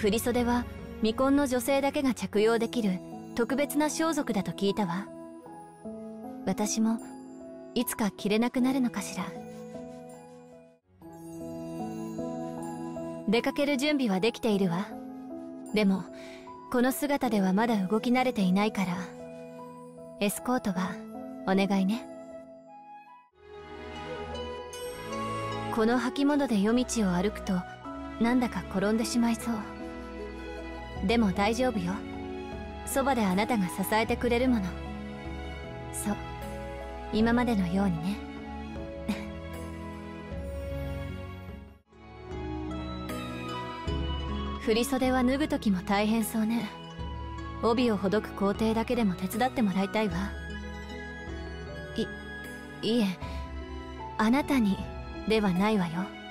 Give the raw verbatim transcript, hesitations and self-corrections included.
振袖は未婚の女性だけが着用できる特別な装束だと聞いたわ。私もいつか着れなくなるのかしら。出かける準備はできているわ。でもこの姿ではまだ動き慣れていないから、エスコートはお願いね。この履物で夜道を歩くとなんだか転んでしまいそう。でも大丈夫よ。そばであなたが支えてくれるもの。そう、今までのようにね。振袖は脱ぐ時も大変そうね。帯をほどく工程だけでも手伝ってもらいたいわ。い、いえ、あなたにではないわよ。